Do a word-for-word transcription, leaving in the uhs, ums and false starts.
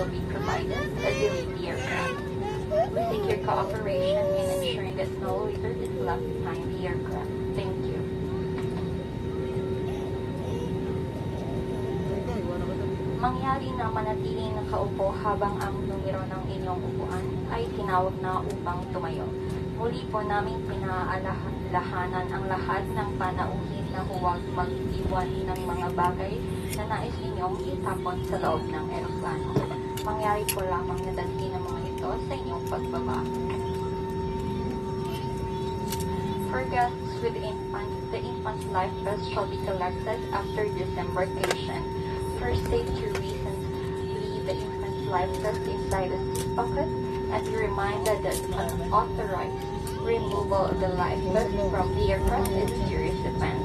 will be provided as you leave the aircraft. We seek your cooperation in ensuring that no litter is left behind the aircraft. Thank you. Mangyari na manatiling nakaupo habang ang numero ng inyong upuan ay tinawag na upang tumayo. Muli po namin pinaalahanan ang lahat ng panauhin na huwag mag-iwan ng mga bagay na nais ninyong itapon sa loob ng eroplano. Mangyari po lamang na dalhin ang mga ito sa inyong pagbaba. For guests with infants, the infant's life vest shall be collected after disembarkation. For safety reasons, leave the infant's life vest inside the seat pocket and be reminded that unauthorized removal of the life vest from the aircraft is a serious offense.